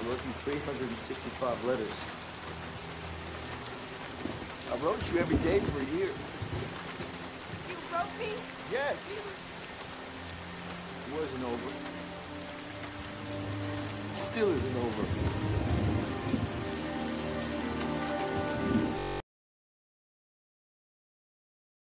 wrote you 365 letters. I wrote you every day for a year. You wrote me? Yes. It wasn't over. It still isn't over.